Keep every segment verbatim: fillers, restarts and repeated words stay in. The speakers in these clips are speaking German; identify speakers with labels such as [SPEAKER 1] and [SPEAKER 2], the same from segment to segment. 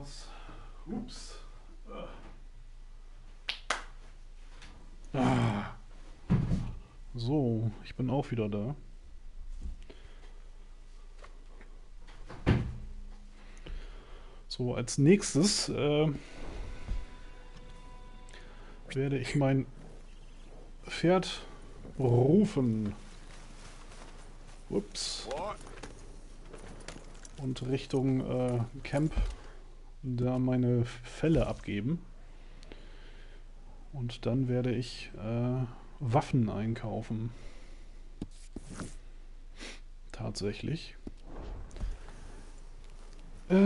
[SPEAKER 1] was. Ups. Ah. So, ich bin auch wieder da. So, als nächstes äh, werde ich mein Pferd rufen. Ups. Und Richtung äh, Camp da meine Felle abgeben. Und dann werde ich äh, Waffen einkaufen. Tatsächlich. Äh,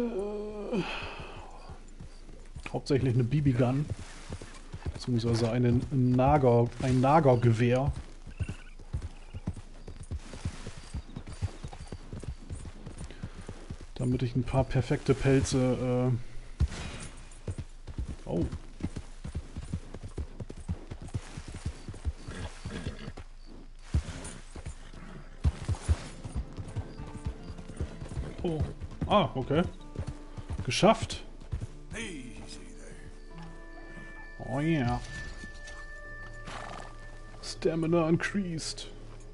[SPEAKER 1] hauptsächlich eine B B-Gun. Beziehungsweise eine Nager, ein Nagergewehr. Damit ich ein paar perfekte Pelze... Äh oh. Oh. Ah, okay. Geschafft. Oh yeah. Stamina increased.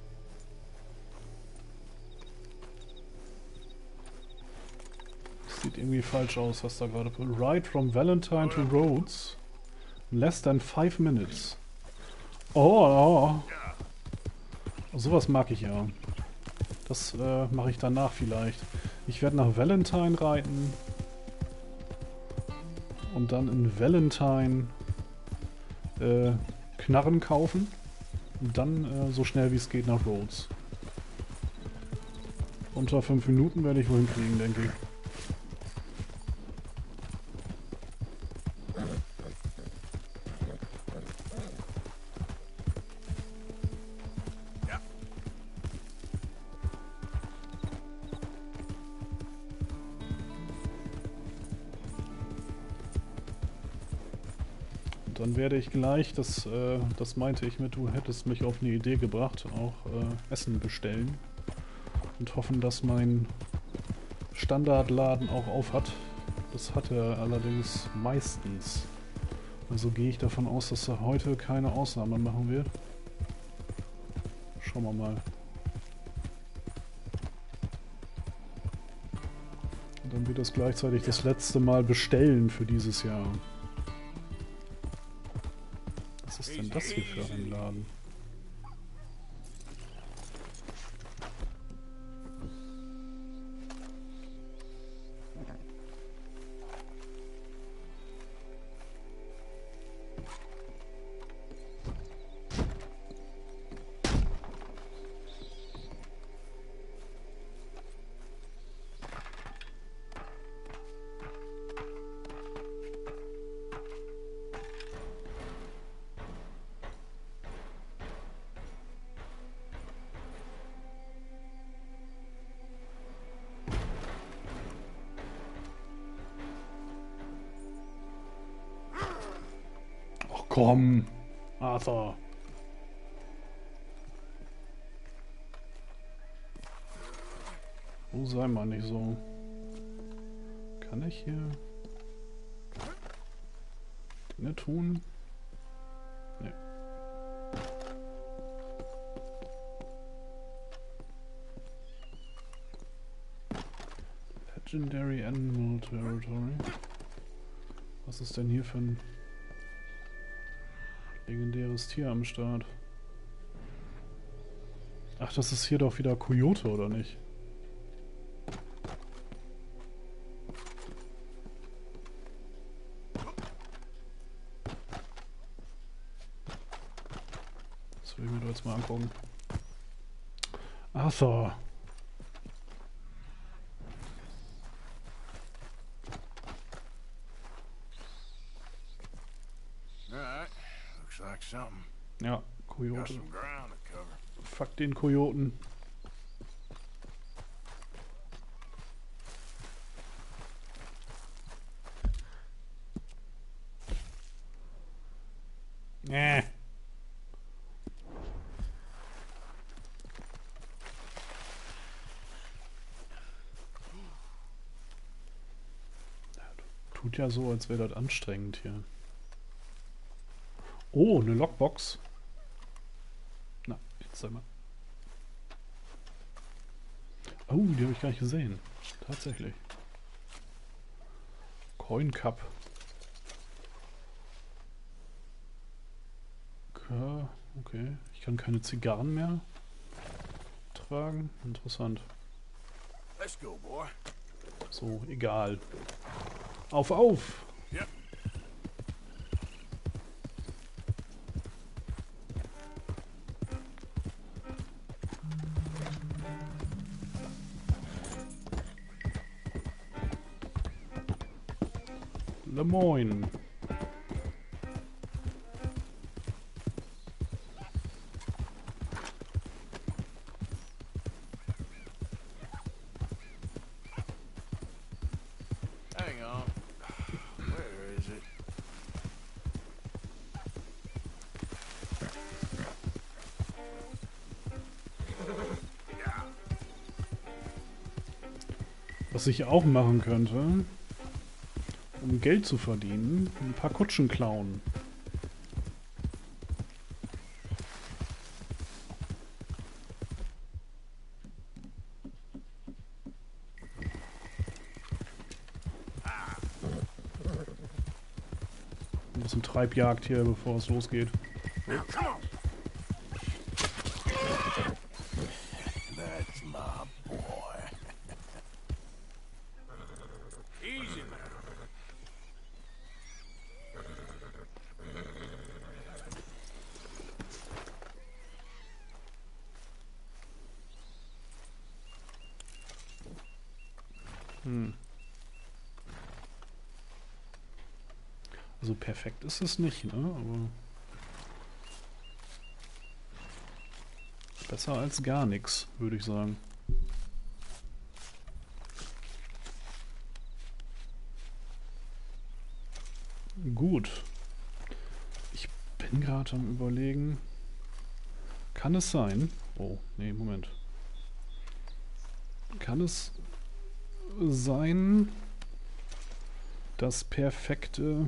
[SPEAKER 1] Sieht irgendwie falsch aus, was da gerade... Ride from Valentine to Rhodes. Less than five minutes. Oh, oh. Sowas mag ich ja. Das äh, mache ich danach vielleicht. Ich werde nach Valentine reiten. Und dann in Valentine äh, Knarren kaufen. Und dann äh, so schnell wie es geht nach Rhodes. Unter fünf Minuten werde ich wohl hinkriegen, denke ich. Dann werde ich gleich, das, äh, das meinte ich mit, du hättest mich auf eine Idee gebracht, auch äh, Essen bestellen. Und hoffen, dass mein Standardladen auch auf hat. Das hat er allerdings meistens. Also gehe ich davon aus, dass er heute keine Ausnahme machen wird. Schauen wir mal. Und dann wird das gleichzeitig das letzte Mal bestellen für dieses Jahr. Was ist denn das hier für ein Laden? Komm, Arthur. Oh, sei mal nicht so. Kann ich hier Dinge tun? Nee. Legendary Animal Territory. Was ist denn hier für ein legendäres Tier am Start? Ach, das ist hier doch wieder Coyote, oder nicht? Das will ich mir doch jetzt mal angucken. Arthur. Ja, Kojote. Fuck den Kojoten. Nee. Ja, Tut ja so, als wäre das anstrengend hier. Oh, eine Lockbox. Na, jetzt sag mal. Oh, die habe ich gar nicht gesehen. Tatsächlich. Coin Cup. Okay, okay. Ich kann keine Zigarren mehr tragen. Interessant.
[SPEAKER 2] Let's go, boy.
[SPEAKER 1] So, egal. Auf, auf!
[SPEAKER 2] Yep.
[SPEAKER 1] Lemoyne.
[SPEAKER 2] Hang on. Where is it?
[SPEAKER 1] Was ich auch machen könnte, um Geld zu verdienen, ein paar Kutschen klauen. Ein bisschen Treibjagd hier, bevor es losgeht.
[SPEAKER 2] Now, come on. That's my boy. Easy, man.
[SPEAKER 1] Hm. Also perfekt ist es nicht, ne? Aber besser als gar nichts, würde ich sagen. Gut. Ich bin gerade am Überlegen. Kann es sein? Oh, nee, Moment. Kann es sein, dass perfekte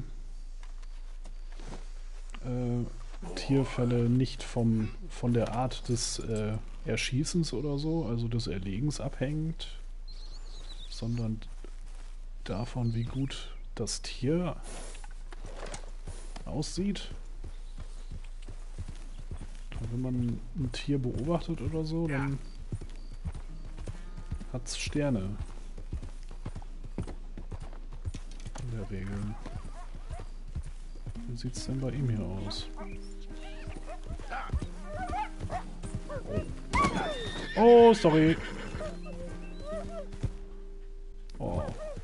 [SPEAKER 1] äh, Tierfälle nicht vom, von der Art des äh, Erschießens oder so, also des Erlegens abhängt, sondern davon, wie gut das Tier aussieht? Wenn man ein Tier beobachtet oder so, dann hat es Sterne. In der Regel. Wie sieht es denn bei ihm hier aus? Oh, sorry. Oh.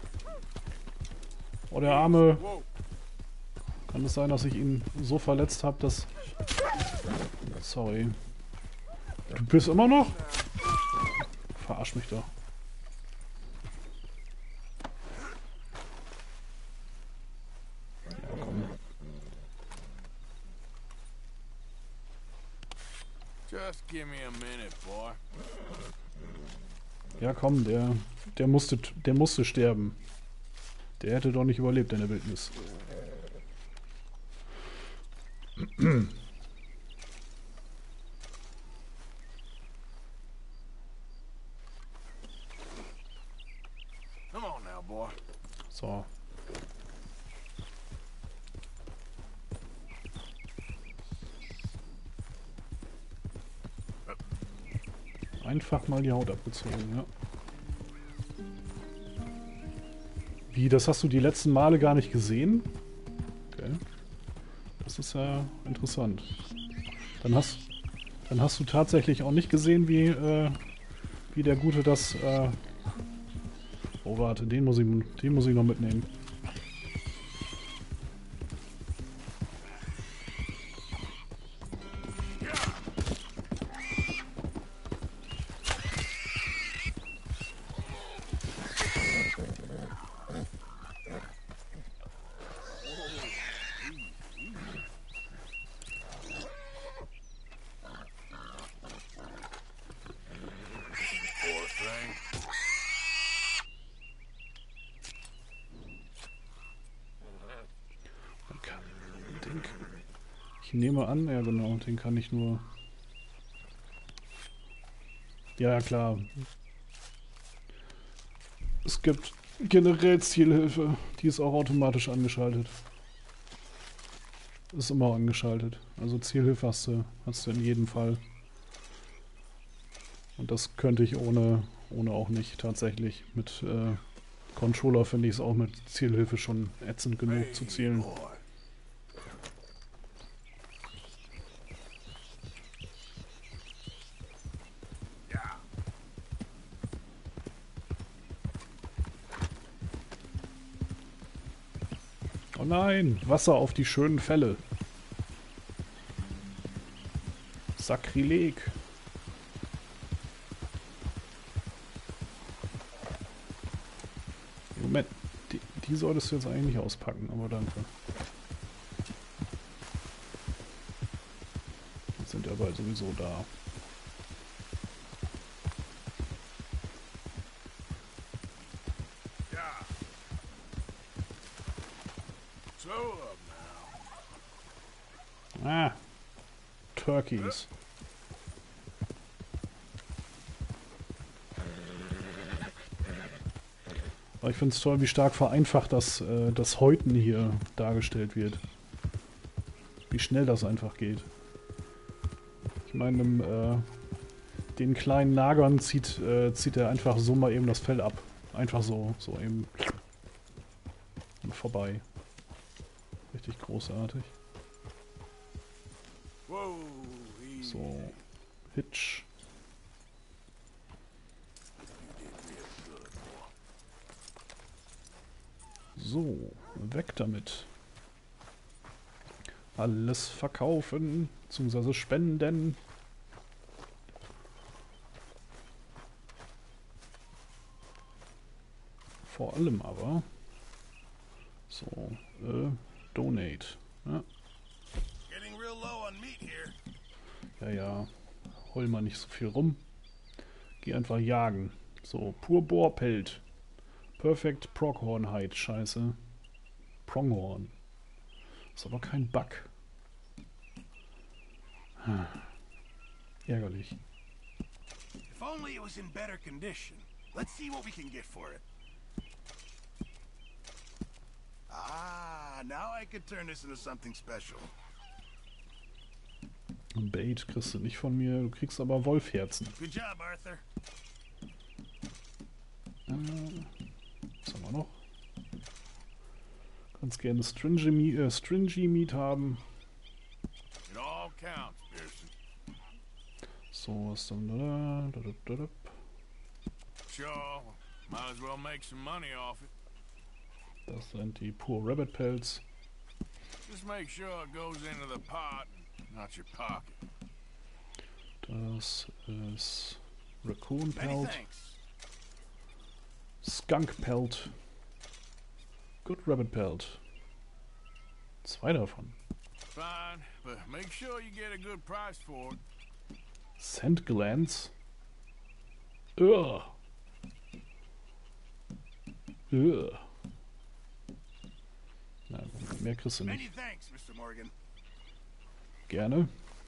[SPEAKER 1] Oh, der Arme. Kann es sein, dass ich ihn so verletzt habe, dass... Sorry. Du bist immer noch? Verarsch mich doch. Ja, komm.
[SPEAKER 2] Just give me a minute, boy.
[SPEAKER 1] Ja, komm, der, der musste, der musste sterben. Der hätte doch nicht überlebt in der Wildnis.
[SPEAKER 2] Come on now, boy.
[SPEAKER 1] So. Einfach mal die Haut abgezogen, ja. Wie, das hast du die letzten Male gar nicht gesehen? Okay. Das ist ja interessant. Dann hast, dann hast du tatsächlich auch nicht gesehen, wie, äh, wie der Gute das... Äh oh, warte, den muss ich, den muss ich noch mitnehmen.
[SPEAKER 2] Poor thing.
[SPEAKER 1] Ich nehme an, ja genau, den kann ich nur... Ja, klar. Es gibt generell Zielhilfe, die ist auch automatisch angeschaltet. Ist immer angeschaltet. Also Zielhilfe hast du, hast du in jedem Fall. Und das könnte ich ohne, ohne auch nicht tatsächlich. Mit äh, Controller finde ich es auch mit Zielhilfe schon ätzend genug zu zielen. Oh nein, Wasser auf die schönen Fälle. Sakrileg. Moment, die, die solltest du jetzt eigentlich nicht auspacken, aber danke. Die sind ja bald sowieso da. Ah, Turkeys. Aber ich finde es toll, wie stark vereinfacht das, äh, das Häuten hier dargestellt wird. Wie schnell das einfach geht. Ich meine, im, äh, den kleinen Nagern zieht, äh, zieht er einfach so mal eben das Fell ab. Einfach so, so eben vorbei. Richtig großartig. So, Hitch. So, weg damit. Alles verkaufen, beziehungsweise spenden. Vor allem aber. So, äh, Donate. Ja. Ja, ja. Heul mal nicht so viel rum. Geh einfach jagen. So, pur Bohrpelt. Perfect Pronghorn Hide. Scheiße. Pronghorn. Ist aber kein Bug. Hm. Ärgerlich.
[SPEAKER 2] If only it was in better condition. Let's see what we can get for it. Ah, now I could turn this into something special.
[SPEAKER 1] Ein Bait kriegst du nicht von mir, du kriegst aber Wolfherzen.
[SPEAKER 2] Good job, Arthur.
[SPEAKER 1] Äh, was haben wir noch? Kannst gerne Stringy Meat, äh, Stringy Meat haben.
[SPEAKER 2] It all counts, Pearson.
[SPEAKER 1] So, was dann da, da, da, da, da.
[SPEAKER 2] Sure, might as well make some money off it.
[SPEAKER 1] Das sind die Pur Rabbit Pelts.
[SPEAKER 2] Just make sure it goes into the pot, not your pocket.
[SPEAKER 1] Das ist Raccoon
[SPEAKER 2] Many
[SPEAKER 1] Pelt.
[SPEAKER 2] thanks.
[SPEAKER 1] Skunk Pelt. Good Rabbit Pelt. Zwei davon.
[SPEAKER 2] Fine, but make sure you get a good price for it.
[SPEAKER 1] Scent Glands. Ugh. Ugh. Na, mehr kriegst du
[SPEAKER 2] Many
[SPEAKER 1] nicht.
[SPEAKER 2] thanks, Mister Morgan.
[SPEAKER 1] Gerne.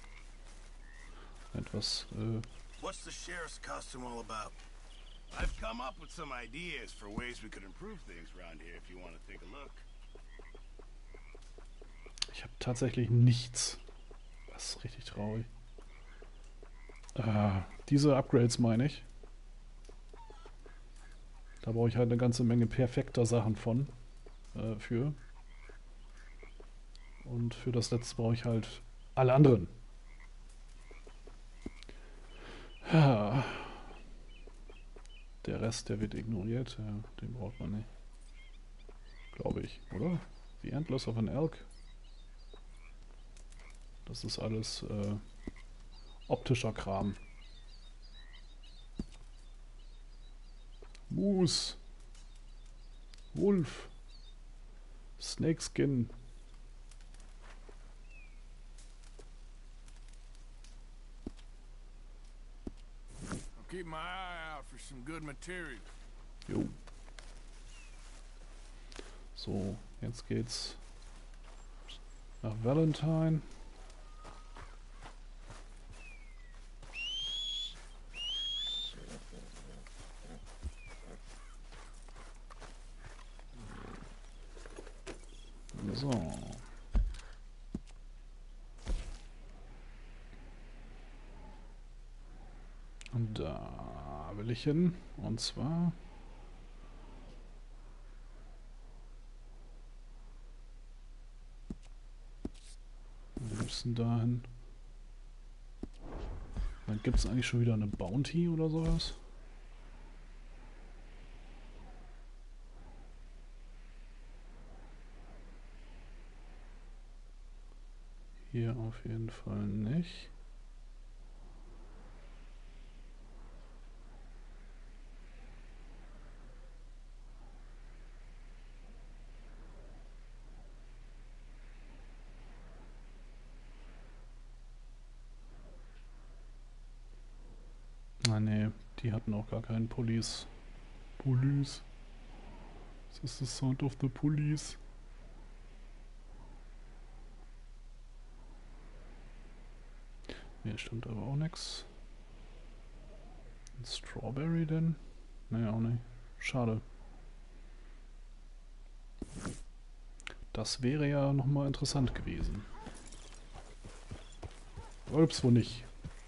[SPEAKER 1] Etwas, äh...
[SPEAKER 2] What's the sheriff's costume all about? I've come up with some ideas for ways we could improve things around here if you want to take a look.
[SPEAKER 1] Ich habe tatsächlich nichts. Das ist richtig traurig. Äh, diese Upgrades meine ich. Da brauche ich halt eine ganze Menge perfekter Sachen von. Äh, für. Und für das letzte brauche ich halt alle anderen. Ja. Der Rest, der wird ignoriert. Ja, den braucht man nicht. Glaube ich, oder? The Antlers of an Elk. Das ist alles äh, optischer Kram. Moose. Wolf. Snakeskin.
[SPEAKER 2] I'll keep my eye out for some good material.
[SPEAKER 1] Jo. So, jetzt geht's nach Valentine. So. Und da will ich hin. Und zwar... Wir müssen dahin. Dann gibt es eigentlich schon wieder eine Bounty oder sowas. Hier auf jeden Fall nicht. Ah ne, die hatten auch gar keinen Police. Police. Das ist the sound of the police. Hier stimmt aber auch nichts. Strawberry denn? Ne, auch nicht. Schade. Das wäre ja nochmal interessant gewesen. Ups, wo nicht.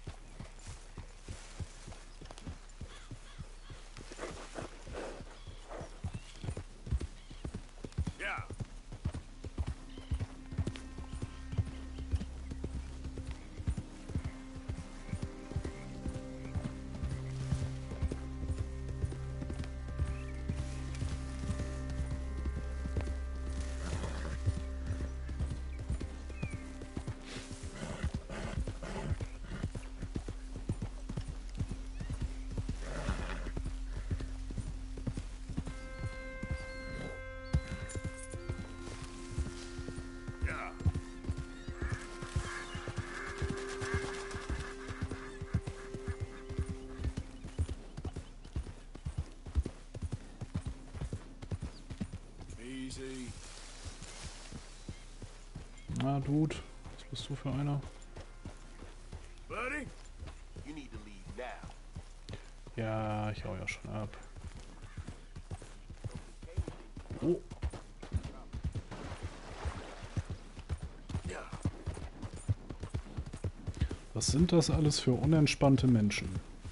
[SPEAKER 1] Na, Dude, was bist du für einer?
[SPEAKER 2] Buddy, you need to leave now.
[SPEAKER 1] Ja, ich hau ja schon ab. Oh. Was sind das alles für unentspannte Menschen?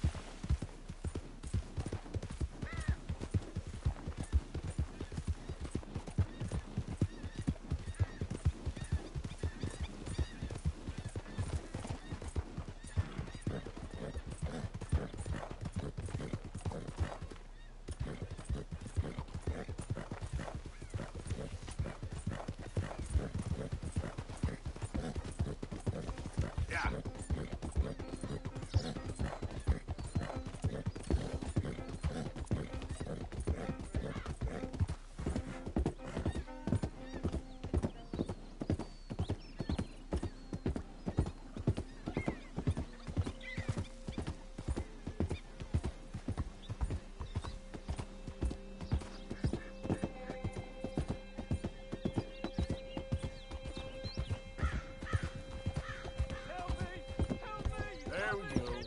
[SPEAKER 2] There we go.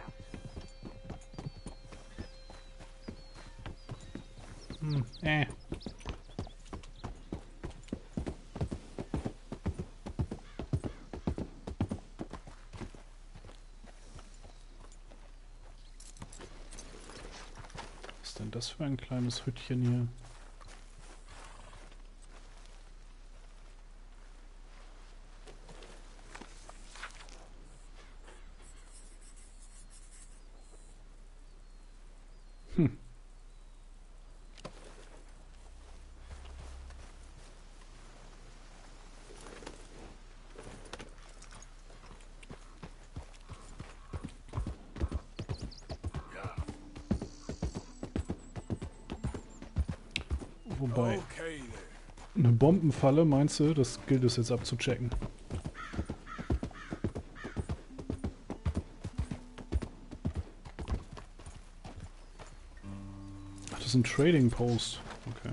[SPEAKER 1] Hm, äh. Was ist denn das für ein kleines Hütchen hier? Hm. Wobei,
[SPEAKER 2] Okay then.
[SPEAKER 1] eine Bombenfalle, meinst du, das gilt es jetzt abzuchecken? Ach, das ist ein Trading Post. Okay.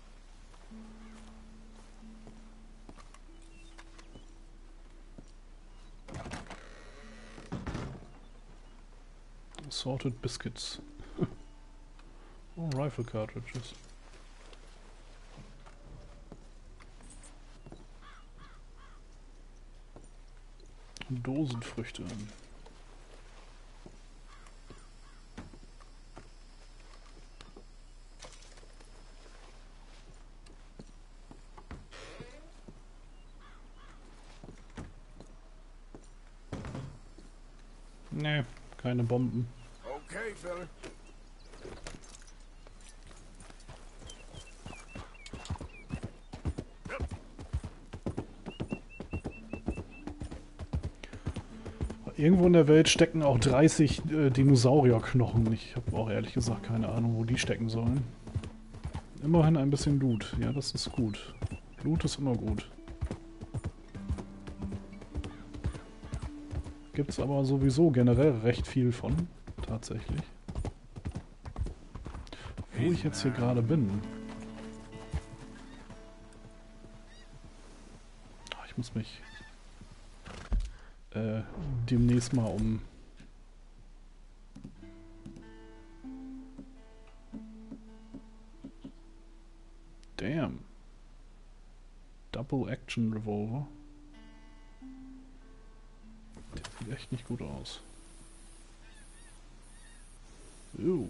[SPEAKER 1] Assorted Biscuits. Oh, Rifle Cartridges. Dosenfrüchte. Nee, keine Bomben.
[SPEAKER 2] Okay, fella.
[SPEAKER 1] Irgendwo in der Welt stecken auch dreißig äh, Dinosaurierknochen. Ich habe auch ehrlich gesagt keine Ahnung, wo die stecken sollen. Immerhin ein bisschen Loot. Ja, das ist gut. Loot ist immer gut. Gibt's aber sowieso generell recht viel von. Tatsächlich. Wo ich jetzt hier gerade bin. Ich muss mich äh, demnächst mal um Damn. Double Action Revolver. Der sieht echt nicht gut aus. Ew.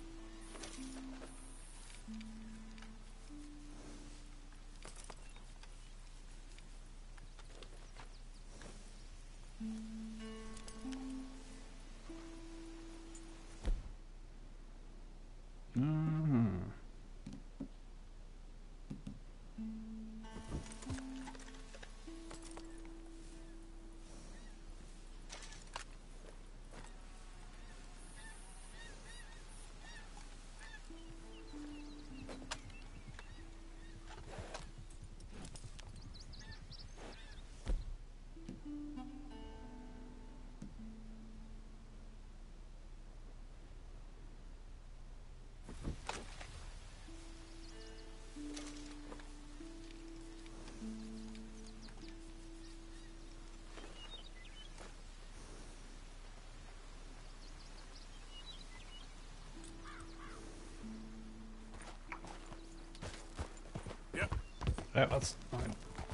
[SPEAKER 1] Mhm. Äh, was? Nein.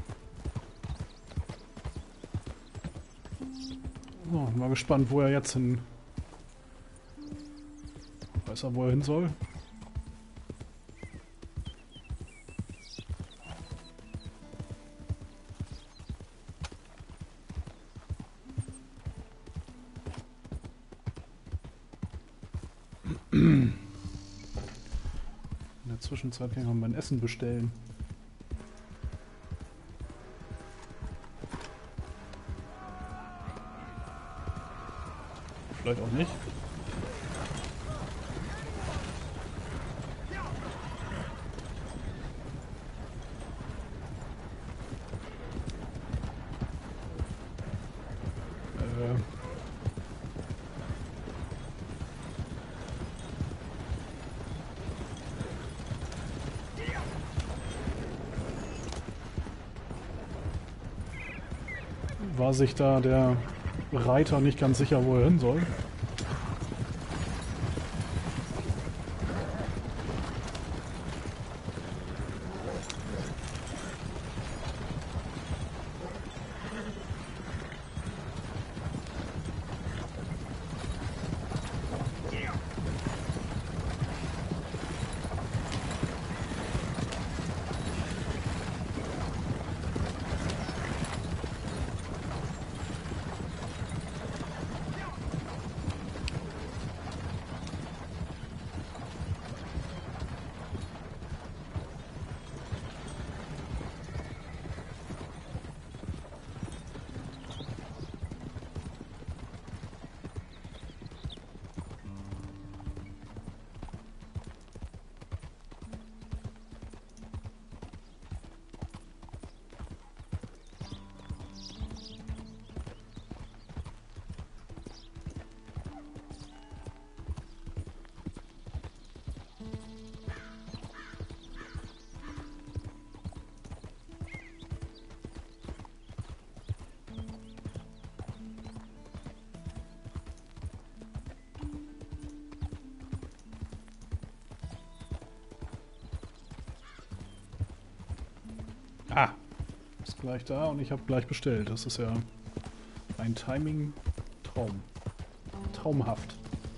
[SPEAKER 1] So, mal gespannt, wo er jetzt hin... Weiß er, wo er hin soll? In der Zwischenzeit kann ich mal mein Essen bestellen. Vielleicht auch nicht. Äh. War sich da der Reiter nicht ganz sicher, wo er hin soll? Ah, ist gleich da und ich habe gleich bestellt. Das ist ja Ein Timing-Traum. Traumhaft.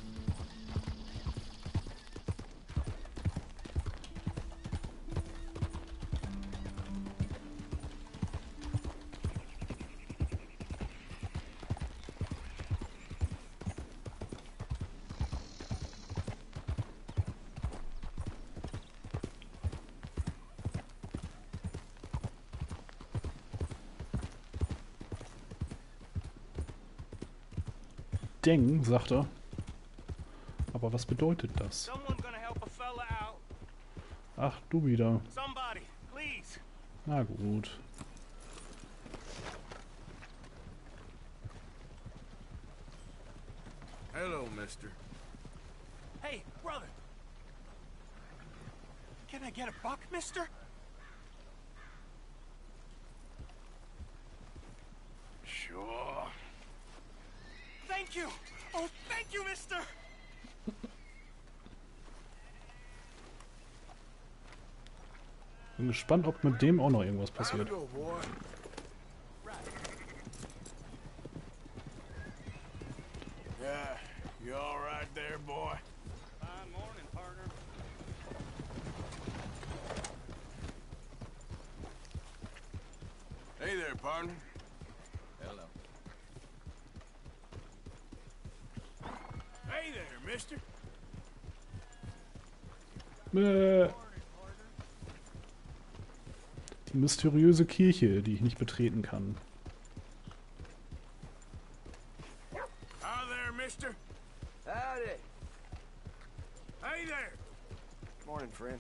[SPEAKER 1] Deng, sagt er. Aber was bedeutet das? Ach, du wieder. Na gut.
[SPEAKER 2] Hello, mister.
[SPEAKER 3] Hey, brother. Can I get a buck, mister?
[SPEAKER 2] Sure.
[SPEAKER 3] Thank you. Oh, thank you, mister.
[SPEAKER 1] Bin gespannt, ob mit dem auch noch irgendwas passiert.
[SPEAKER 2] Go, boy. Yeah, you all right there, boy?
[SPEAKER 3] Fine morning, partner.
[SPEAKER 2] Hey there, partner.
[SPEAKER 3] Hello.
[SPEAKER 2] Hey there, mister.
[SPEAKER 1] Äh, die mysteriöse Kirche, die ich nicht betreten kann.
[SPEAKER 2] Hi there, mister.
[SPEAKER 4] Howdy.
[SPEAKER 2] Hey there.
[SPEAKER 4] Morning, friend.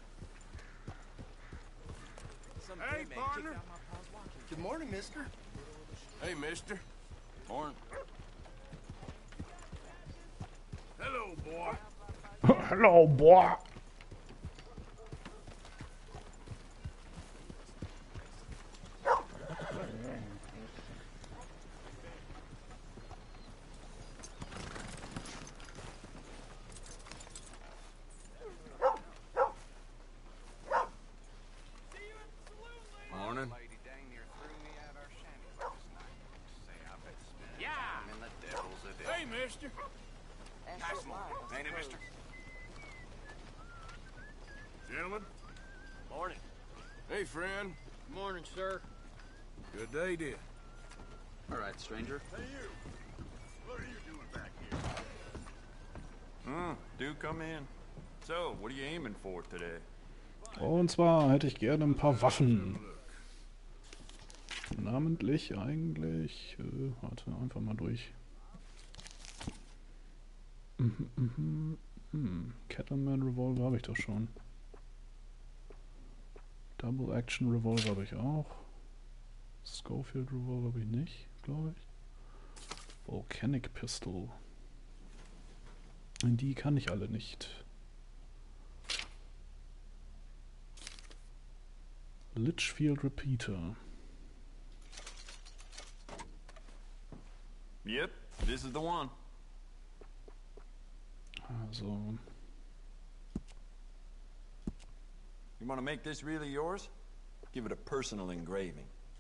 [SPEAKER 3] Some
[SPEAKER 2] Hey,
[SPEAKER 3] gay man
[SPEAKER 2] partner.
[SPEAKER 3] kicked out my pa's walking.
[SPEAKER 4] Good morning, mister.
[SPEAKER 2] Hey, mister.
[SPEAKER 4] Morning.
[SPEAKER 2] Hello, boy.
[SPEAKER 1] Hello, boy.
[SPEAKER 2] Morning.
[SPEAKER 3] Lady dang near threw me out our shanty last night. Say, I bet spend time in the devil's a devil.
[SPEAKER 2] Hey, mister.
[SPEAKER 3] Nice morning, ain't it, mister?
[SPEAKER 2] Gentlemen.
[SPEAKER 3] Morning.
[SPEAKER 2] Hey, friend.
[SPEAKER 3] Morning, sir.
[SPEAKER 2] Good day, dear.
[SPEAKER 3] All right, stranger.
[SPEAKER 2] Hey, you. What are you doing back here?
[SPEAKER 5] Hmm, do come in. So, what are you aiming for today?
[SPEAKER 1] Und zwar hätte ich gerne ein paar Waffen. Namentlich eigentlich... Äh, warte, einfach mal durch. Mhm, mhm, mhm. Cattleman Revolver habe ich doch schon. Double Action Revolver habe ich auch. Schofield Revolver habe ich nicht, glaube ich. Volcanic Pistol. Die kann ich alle nicht. Litchfield Repeater.
[SPEAKER 5] Yep, this is the one.
[SPEAKER 1] Also,
[SPEAKER 5] You want to make this really yours? Give it a personal engraving.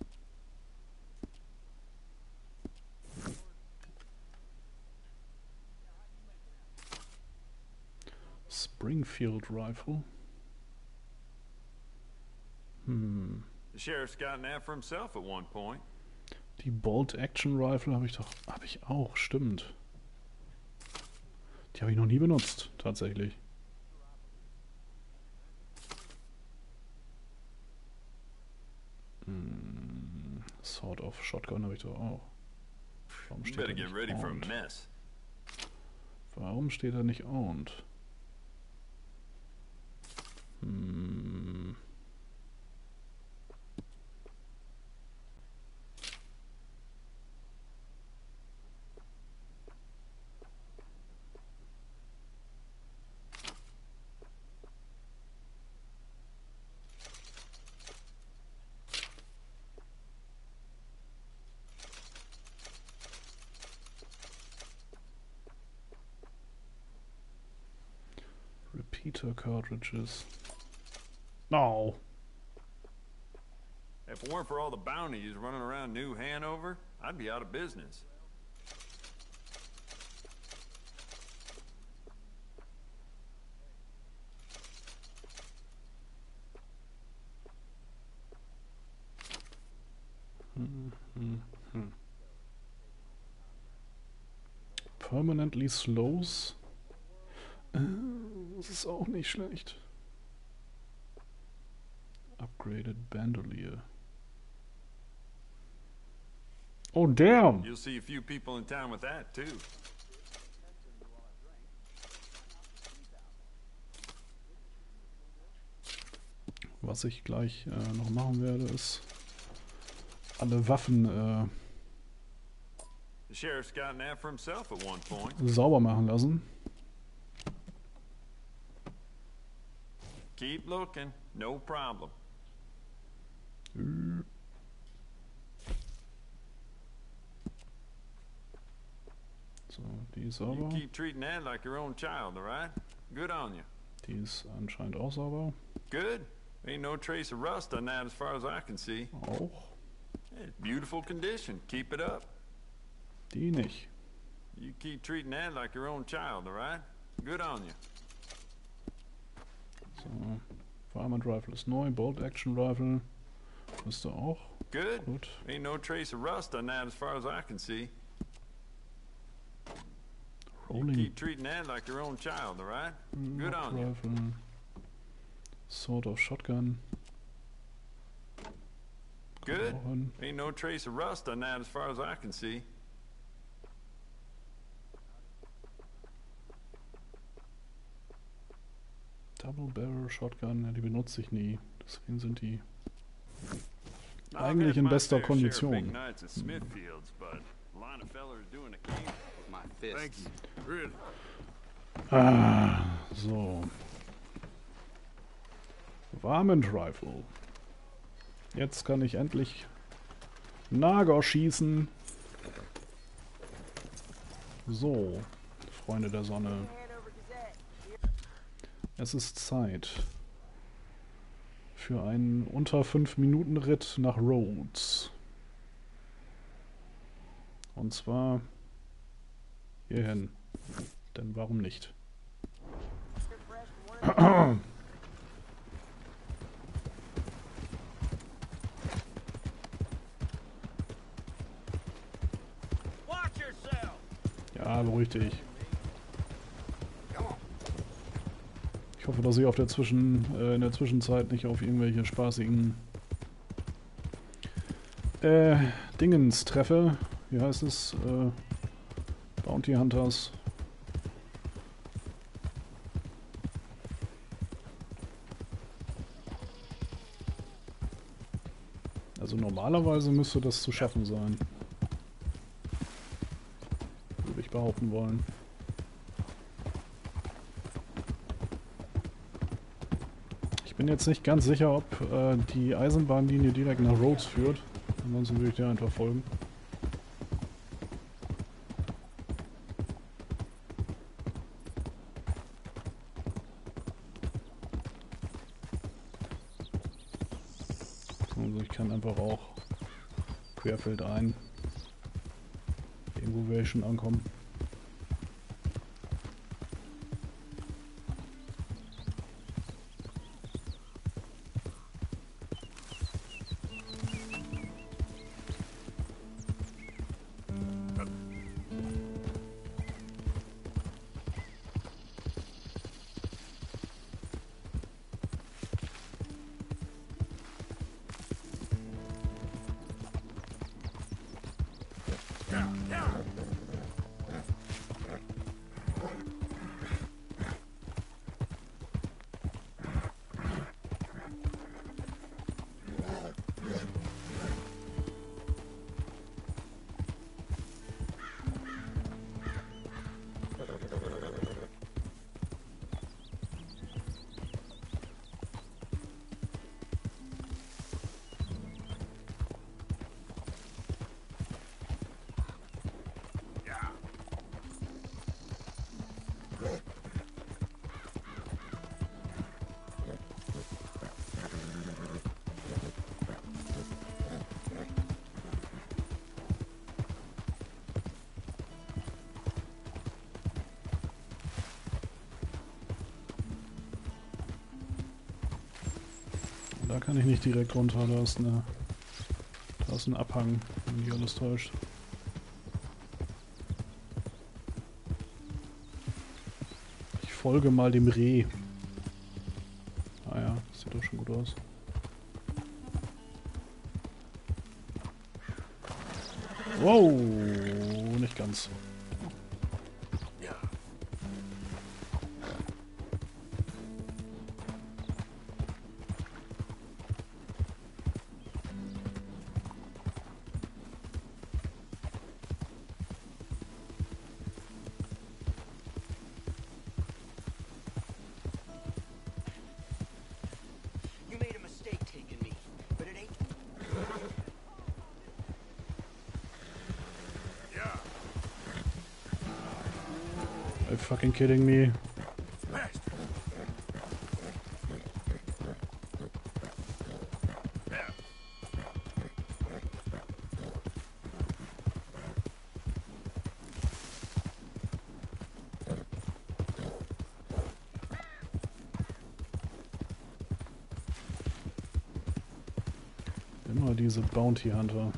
[SPEAKER 1] Springfield Rifle. Hm.
[SPEAKER 5] The sheriff's gotten that for himself at one point.
[SPEAKER 1] Die Bolt Action Rifle habe ich doch... Habe ich auch, stimmt. Die habe ich noch nie benutzt, tatsächlich. Hm. Sword of Shotgun habe ich doch auch. Warum
[SPEAKER 5] You
[SPEAKER 1] steht
[SPEAKER 5] better
[SPEAKER 1] da
[SPEAKER 5] get
[SPEAKER 1] nicht
[SPEAKER 5] ready for a
[SPEAKER 1] owned?
[SPEAKER 5] mess.
[SPEAKER 1] Warum steht da nicht owned? Hm. Repeater cartridges. No.
[SPEAKER 5] If it weren't for all the bounties running around New Hanover, I'd be out of business.
[SPEAKER 1] Permanently slows. Äh, das ist auch nicht schlecht. Upgraded Bandolier. Oh, damn!
[SPEAKER 5] You'll see a few people in town with that, too.
[SPEAKER 1] Was ich gleich äh, noch machen werde, ist alle Waffen äh,
[SPEAKER 5] The sheriff's gotten after himself at one point.
[SPEAKER 1] sauber machen lassen.
[SPEAKER 5] Keep looking, no problem.
[SPEAKER 1] Äh. So, die ist
[SPEAKER 5] You
[SPEAKER 1] sauber.
[SPEAKER 5] keep treating that like your own child, all right? Good on you.
[SPEAKER 1] Die ist anscheinend auch sauber.
[SPEAKER 5] Good. Ain't no trace of rust on that as far as I can see.
[SPEAKER 1] Auch.
[SPEAKER 5] It's beautiful condition. Keep it up.
[SPEAKER 1] Die nicht.
[SPEAKER 5] You keep treating that like your own child, all right? Good on you.
[SPEAKER 1] So. Firearm Rifle ist neu. Bolt Action Rifle. Müsste auch.
[SPEAKER 5] Good.
[SPEAKER 1] Gut.
[SPEAKER 5] Ain't no trace of rust on that as far as I can see. You
[SPEAKER 1] Rolling
[SPEAKER 5] keep treating that like your own child, all right? Good on you.
[SPEAKER 1] Rifle. Sword of Shotgun.
[SPEAKER 5] Good.
[SPEAKER 1] Auch hin.
[SPEAKER 5] Ain't no trace of rust on that as far as I can see.
[SPEAKER 1] Double Barrel Shotgun, ja, die benutze ich nie. Deswegen sind die
[SPEAKER 5] I've
[SPEAKER 1] eigentlich
[SPEAKER 5] had
[SPEAKER 1] in
[SPEAKER 5] my
[SPEAKER 1] bester
[SPEAKER 5] fair share of
[SPEAKER 1] Kondition.
[SPEAKER 5] big nights at Smithfields, but a lot of fellers doing a cane
[SPEAKER 3] With my fists.
[SPEAKER 2] Thank you. Really.
[SPEAKER 1] Ah, so. Varmint Rifle. Jetzt kann ich endlich Nager schießen. So, Freunde der Sonne. Es ist Zeit für einen unter fünf Minuten Ritt nach Rhodes. Und zwar hierhin. Denn warum nicht?
[SPEAKER 3] Watch yourself!
[SPEAKER 1] Ja, beruhig dich. Ich hoffe, dass ich auf der Zwischen, äh, in der Zwischenzeit nicht auf irgendwelche spaßigen äh, Dingens treffe. Wie heißt es? Äh, Bounty Hunters. Also normalerweise müsste das zu schaffen sein. Würde ich behaupten wollen. Ich bin jetzt nicht ganz sicher, ob äh, die Eisenbahnlinie direkt nach Rhodes führt. Ansonsten würde ich dir einfach folgen. Also ich kann einfach auch querfeldein irgendwo werde ich schon ankommen. Da kann ich nicht direkt runter, da ist eine. Da ist ein Abhang, wenn mich alles täuscht. Ich folge mal dem Reh. Ah ja, das sieht doch schon gut aus. Wow, nicht ganz.
[SPEAKER 3] You made a mistake taking me, but it ain't.
[SPEAKER 2] Yeah.
[SPEAKER 1] Are you fucking kidding me?
[SPEAKER 2] Best. Yeah.
[SPEAKER 1] Immer diese Bounty Hunter.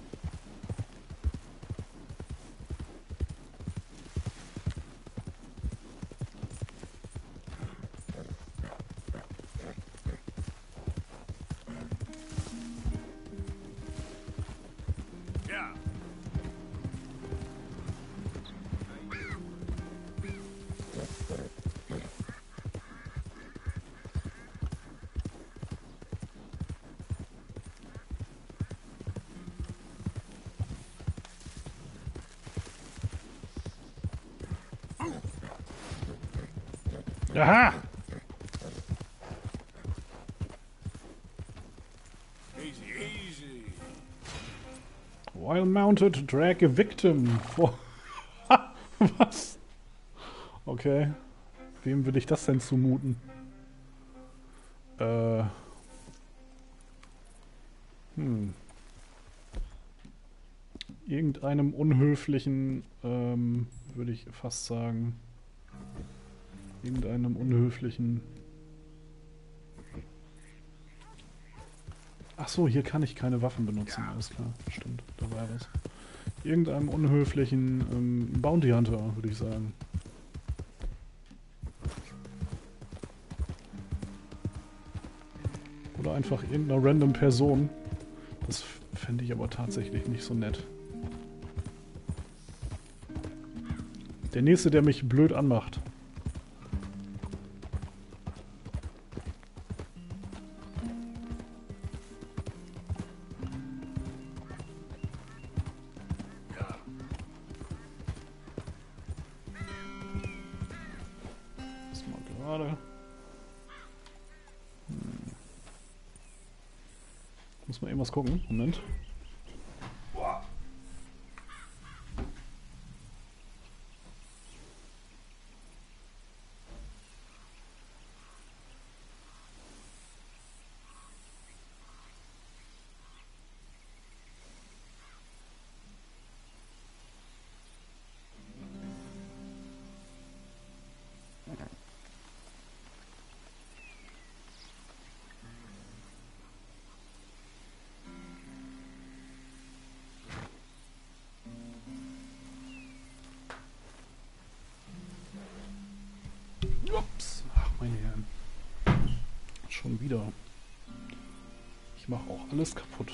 [SPEAKER 2] Yeah.
[SPEAKER 1] Aha!
[SPEAKER 2] Easy, easy.
[SPEAKER 1] While mounted, drag a victim. For was? Okay. Wem will ich das denn zumuten? Äh. Hm. Irgendeinem unhöflichen, ähm, würde ich fast sagen. Irgendeinem unhöflichen. Ach so, hier kann ich keine Waffen benutzen. Alles klar, stimmt, da war was. Irgendeinem unhöflichen ähm, Bounty Hunter, würde ich sagen. Oder einfach irgendeiner random Person. Das fände ich aber tatsächlich nicht so nett. Der nächste, der mich blöd anmacht. Das mal gerade. Hm. Muss mal irgendwas gucken. Moment. Ups. Ach, meine Herren. Schon wieder. Ich mache auch alles kaputt.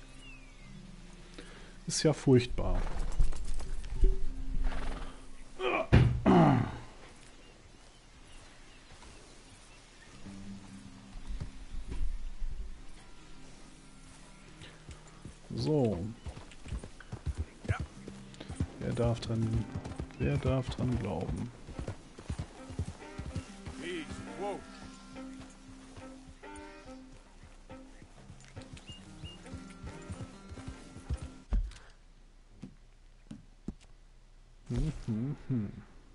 [SPEAKER 1] Ist ja furchtbar. So. Wer darf dran, wer darf dran glauben?
[SPEAKER 2] Easy. Whoa.
[SPEAKER 1] Hm, hm, hm.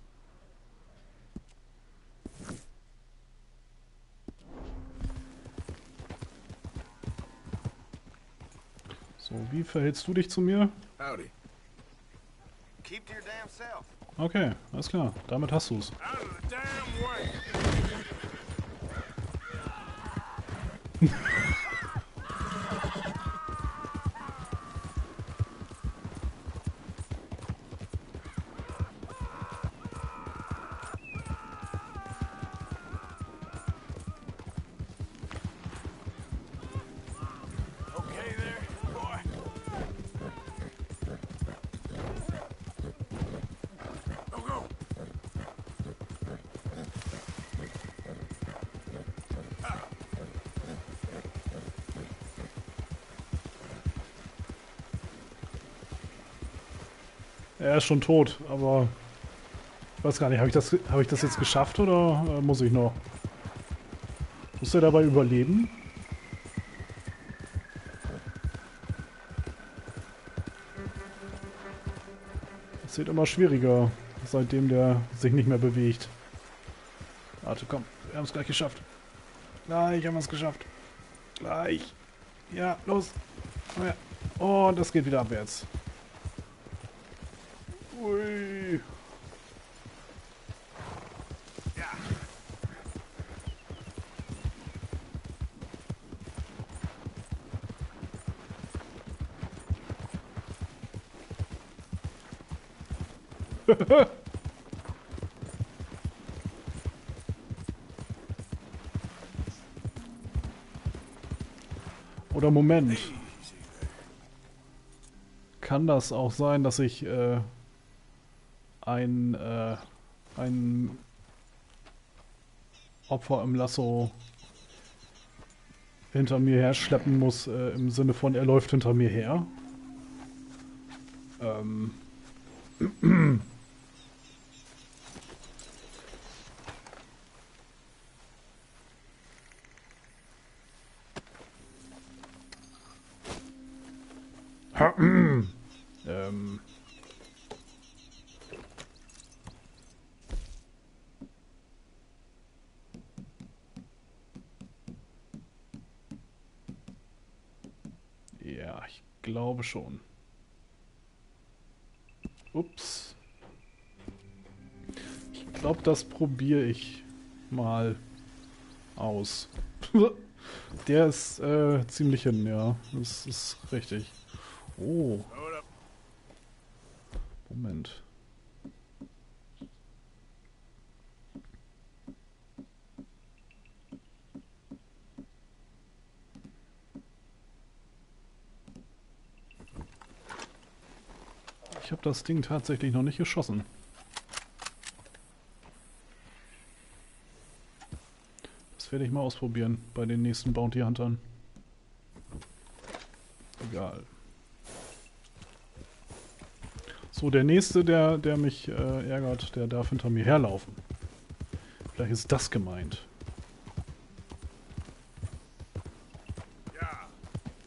[SPEAKER 1] So, wie verhältst du dich zu mir?
[SPEAKER 2] Howdy.
[SPEAKER 3] Keep to your damn self.
[SPEAKER 1] Okay, alles klar. Damit hast du's.
[SPEAKER 2] Out of the damn way.
[SPEAKER 1] Er ist schon tot, aber... Ich weiß gar nicht, habe ich, das, hab ich das jetzt geschafft oder äh, muss ich noch? Muss er dabei überleben? Es wird immer schwieriger, seitdem der sich nicht mehr bewegt. Warte, komm, wir haben es gleich geschafft. Gleich haben wir es geschafft. Gleich. Ja, los. Oh, das geht wieder abwärts. Ui. Oder Moment. Kann das auch sein, dass ich äh, ein, äh, ein Opfer im Lasso hinter mir her schleppen muss, äh, im Sinne von, er läuft hinter mir her? Ähm... ähm. Ja, ich glaube schon. Ups. Ich glaube, das probiere ich mal aus. Der ist äh, ziemlich hin, ja. Das ist richtig. Oh. Moment. Ich habe das Ding tatsächlich noch nicht geschossen. Das werde ich mal ausprobieren bei den nächsten Bounty Huntern. Egal. So, der nächste, der, der mich äh, ärgert, der darf hinter mir herlaufen. Vielleicht ist das gemeint.
[SPEAKER 2] Ja.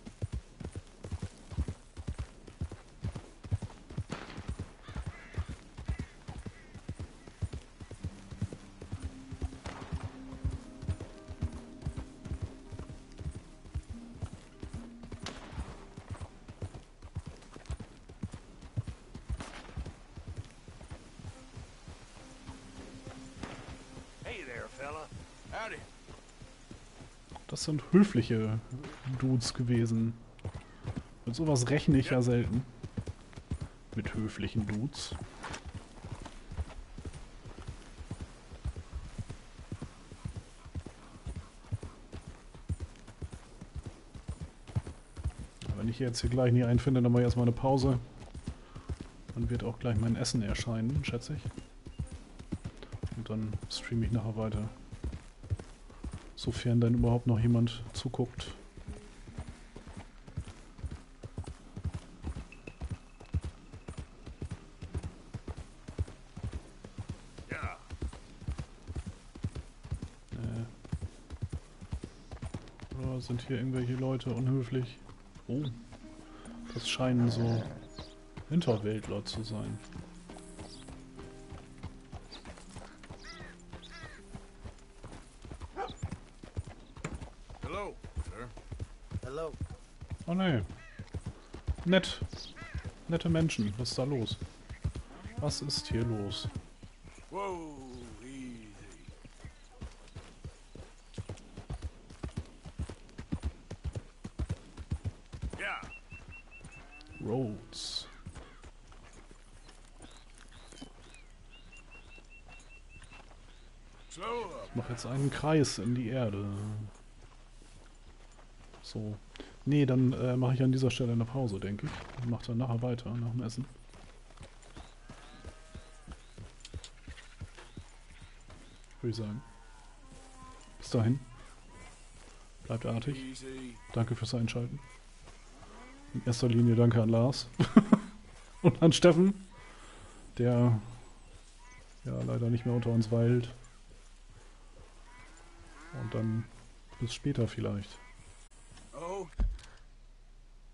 [SPEAKER 3] Hey there, fella.
[SPEAKER 2] Howdy.
[SPEAKER 1] Das sind höfliche Dudes gewesen. Mit sowas rechne ich ja selten. Mit höflichen Dudes. Wenn ich jetzt hier gleich nie einen finde, dann mache ich erstmal eine Pause. Dann wird auch gleich mein Essen erscheinen, schätze ich. Und dann streame ich nachher weiter. Sofern dann überhaupt noch jemand zuguckt.
[SPEAKER 2] Ja.
[SPEAKER 1] Äh. Oder sind hier irgendwelche Leute unhöflich? Oh. Das scheinen so Hinterwäldler zu sein.
[SPEAKER 2] Hello, sir.
[SPEAKER 4] Hello.
[SPEAKER 1] Oh ne. Nett. Nette Menschen. Was ist da los? Was ist hier los?
[SPEAKER 2] Whoa, easy. Yeah.
[SPEAKER 1] Roads.
[SPEAKER 2] Slow up.
[SPEAKER 1] Ich mache jetzt einen Kreis in die Erde. So. Nee, dann äh, mache ich an dieser Stelle eine Pause, denke ich. Und mache dann nachher weiter, nach dem Essen. Würde ich sagen. Bis dahin. Bleibt artig.
[SPEAKER 2] Easy.
[SPEAKER 1] Danke fürs Einschalten. In erster Linie danke an Lars. Und an Steffen. der ja leider nicht mehr unter uns weilt. Und dann bis später vielleicht.